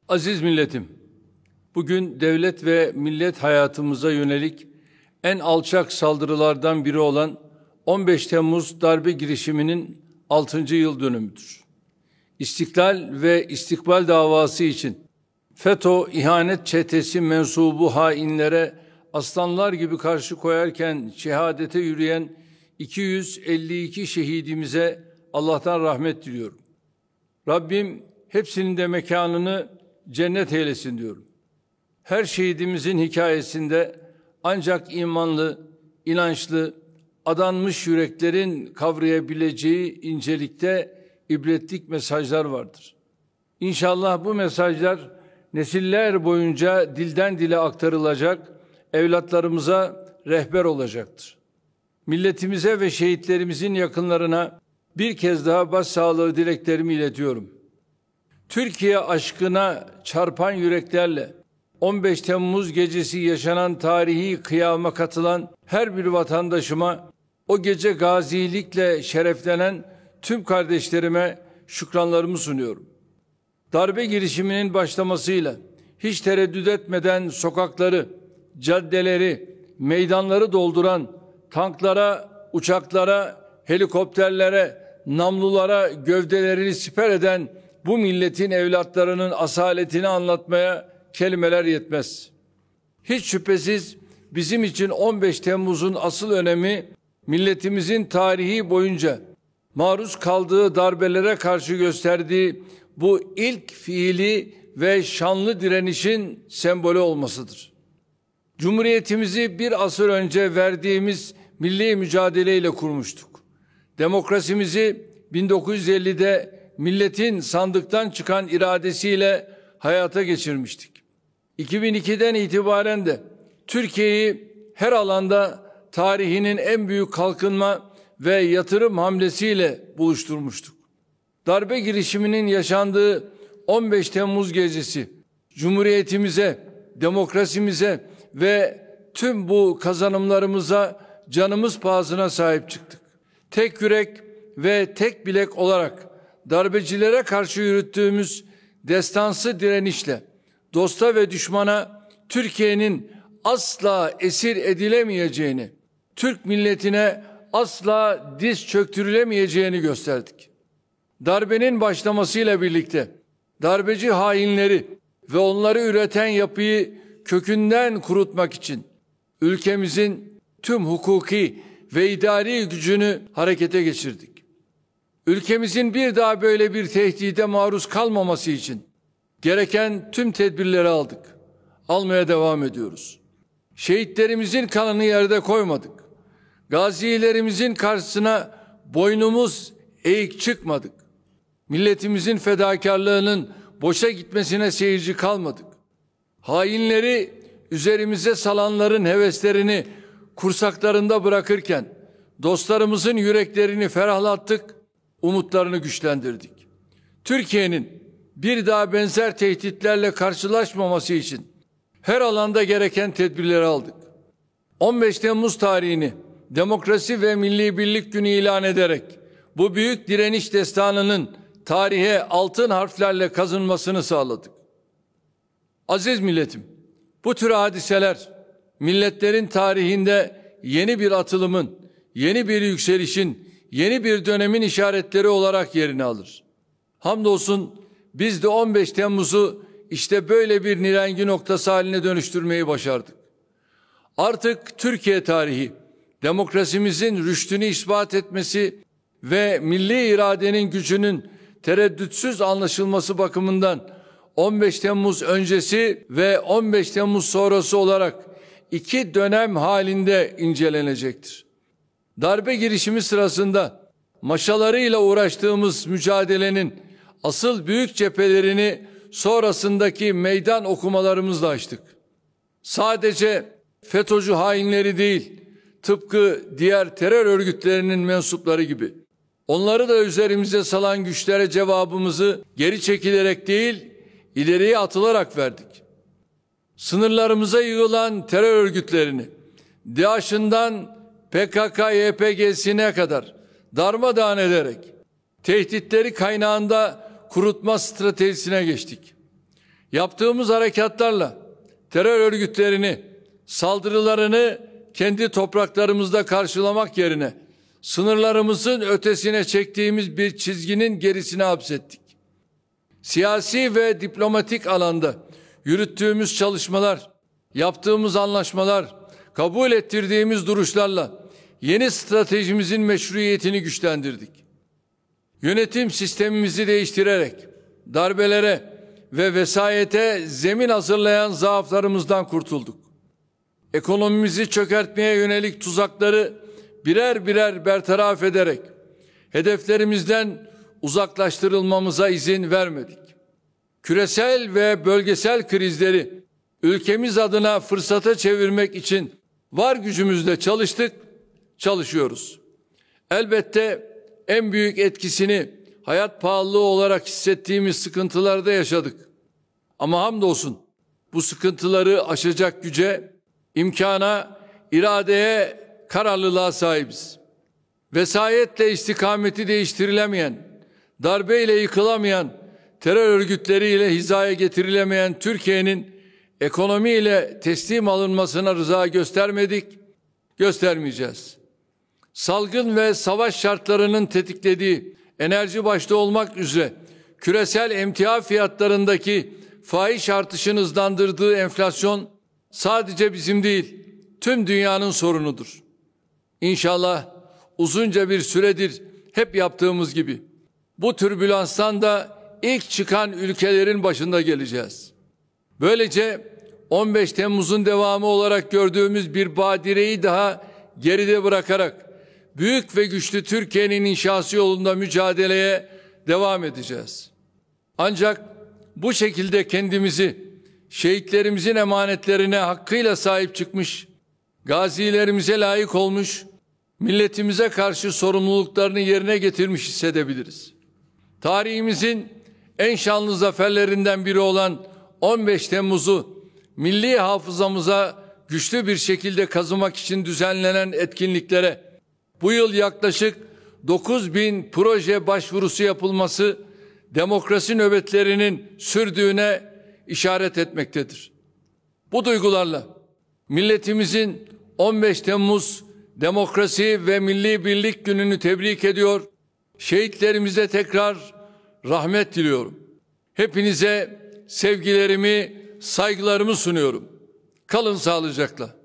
Aziz milletim, bugün devlet ve millet hayatımıza yönelik en alçak saldırılardan biri olan 15 Temmuz darbe girişiminin 6. yıl dönümüdür. İstiklal ve istikbal davası için FETÖ ihanet çetesi mensubu hainlere aslanlar gibi karşı koyarken şehadete yürüyen 252 şehidimize Allah'tan rahmet diliyorum. Rabbim hepsinin de mekanını cennet eylesin diyorum. Her şehidimizin hikayesinde ancak imanlı, inançlı, adanmış yüreklerin kavrayabileceği incelikte ibretlik mesajlar vardır. İnşallah bu mesajlar nesiller boyunca dilden dile aktarılacak, evlatlarımıza rehber olacaktır. Milletimize ve şehitlerimizin yakınlarına bir kez daha başsağlığı dileklerimi iletiyorum. Türkiye aşkına çarpan yüreklerle 15 Temmuz gecesi yaşanan tarihi kıyama katılan her bir vatandaşıma, o gece gazilikle şereflenen tüm kardeşlerime şükranlarımı sunuyorum. Darbe girişiminin başlamasıyla hiç tereddüt etmeden sokakları, caddeleri, meydanları dolduran tanklara, uçaklara, helikopterlere, namlulara gövdelerini siper eden bu milletin evlatlarının asaletini anlatmaya kelimeler yetmez. Hiç şüphesiz bizim için 15 Temmuz'un asıl önemi milletimizin tarihi boyunca maruz kaldığı darbelere karşı gösterdiği bu ilk fiili ve şanlı direnişin sembolü olmasıdır. Cumhuriyetimizi bir asır önce verdiğimiz milli mücadeleyle kurmuştuk. Demokrasimizi 1950'de milletin sandıktan çıkan iradesiyle hayata geçirmiştik. 2002'den itibaren de Türkiye'yi her alanda tarihinin en büyük kalkınma ve yatırım hamlesiyle buluşturmuştuk. Darbe girişiminin yaşandığı 15 Temmuz gecesi Cumhuriyetimize, demokrasimize ve tüm bu kazanımlarımıza canımız pahasına sahip çıktık. Tek yürek ve tek bilek olarak darbecilere karşı yürüttüğümüz destansı direnişle dosta ve düşmana Türkiye'nin asla esir edilemeyeceğini, Türk milletine asla diz çöktürülemeyeceğini gösterdik. Darbenin başlamasıyla birlikte darbeci hainleri ve onları üreten yapıyı kökünden kurutmak için ülkemizin tüm hukuki ve idari gücünü harekete geçirdik. Ülkemizin bir daha böyle bir tehdide maruz kalmaması için gereken tüm tedbirleri aldık. Almaya devam ediyoruz. Şehitlerimizin kanını yerde koymadık. Gazilerimizin karşısına boynumuz eğik çıkmadık. Milletimizin fedakarlığının boşa gitmesine seyirci kalmadık. Hainleri üzerimize salanların heveslerini kursaklarında bırakırken dostlarımızın yüreklerini ferahlattık, umutlarını güçlendirdik. Türkiye'nin bir daha benzer tehditlerle karşılaşmaması için her alanda gereken tedbirleri aldık. 15 Temmuz tarihini Demokrasi ve Milli Birlik Günü ilan ederek bu büyük direniş destanının tarihe altın harflerle kazınmasını sağladık. Aziz milletim, bu tür hadiseler milletlerin tarihinde yeni bir atılımın, yeni bir yükselişin, yeni bir dönemin işaretleri olarak yerini alır. Hamdolsun biz de 15 Temmuz'u işte böyle bir nirengi noktası haline dönüştürmeyi başardık. Artık Türkiye tarihi, demokrasimizin rüştünü ispat etmesi ve milli iradenin gücünün tereddütsüz anlaşılması bakımından 15 Temmuz öncesi ve 15 Temmuz sonrası olarak iki dönem halinde incelenecektir. Darbe girişimi sırasında maşalarıyla uğraştığımız mücadelenin asıl büyük cephelerini sonrasındaki meydan okumalarımızla açtık. Sadece FETÖ'cü hainleri değil, tıpkı diğer terör örgütlerinin mensupları gibi onları da üzerimize salan güçlere cevabımızı geri çekilerek değil, ileriye atılarak verdik. Sınırlarımıza yığılan terör örgütlerini, DAEŞ'ından PKK-YPG'sine kadar darmadağın ederek tehditleri kaynağında kurutma stratejisine geçtik. Yaptığımız harekatlarla terör örgütlerini, saldırılarını kendi topraklarımızda karşılamak yerine sınırlarımızın ötesine çektiğimiz bir çizginin gerisine hapsettik. Siyasi ve diplomatik alanda yürüttüğümüz çalışmalar, yaptığımız anlaşmalar, kabul ettirdiğimiz duruşlarla yeni stratejimizin meşruiyetini güçlendirdik. Yönetim sistemimizi değiştirerek darbelere ve vesayete zemin hazırlayan zaaflarımızdan kurtulduk. Ekonomimizi çökertmeye yönelik tuzakları birer birer bertaraf ederek hedeflerimizden uzaklaştırılmamıza izin vermedik. Küresel ve bölgesel krizleri ülkemiz adına fırsata çevirmek için var gücümüzle çalıştık, çalışıyoruz. Elbette en büyük etkisini hayat pahalılığı olarak hissettiğimiz sıkıntılarda yaşadık. Ama hamdolsun bu sıkıntıları aşacak güce, imkana, iradeye, kararlılığa sahibiz. Vesayetle istikameti değiştirilemeyen, darbeyle yıkılamayan, terör örgütleriyle hizaya getirilemeyen Türkiye'nin ekonomiyle teslim alınmasına rıza göstermedik, göstermeyeceğiz. Salgın ve savaş şartlarının tetiklediği enerji başta olmak üzere küresel emtia fiyatlarındaki fahiş artışın hızlandırdığı enflasyon sadece bizim değil, tüm dünyanın sorunudur. İnşallah uzunca bir süredir hep yaptığımız gibi bu türbülanstan da ilk çıkan ülkelerin başında geleceğiz. Böylece 15 Temmuz'un devamı olarak gördüğümüz bir badireyi daha geride bırakarak büyük ve güçlü Türkiye'nin inşası yolunda mücadeleye devam edeceğiz. Ancak bu şekilde kendimizi şehitlerimizin emanetlerine hakkıyla sahip çıkmış, gazilerimize layık olmuş, milletimize karşı sorumluluklarını yerine getirmiş hissedebiliriz. Tarihimizin en şanlı zaferlerinden biri olan 15 Temmuz'u milli hafızamıza güçlü bir şekilde kazımak için düzenlenen etkinliklere bu yıl yaklaşık 9.000 proje başvurusu yapılması demokrasi nöbetlerinin sürdüğüne işaret etmektedir. Bu duygularla milletimizin 15 Temmuz Demokrasi ve Milli Birlik Günü'nü tebrik ediyor. Şehitlerimize tekrar rahmet diliyorum. Hepinize sevgilerimi, saygılarımı sunuyorum. Kalın sağlıcakla.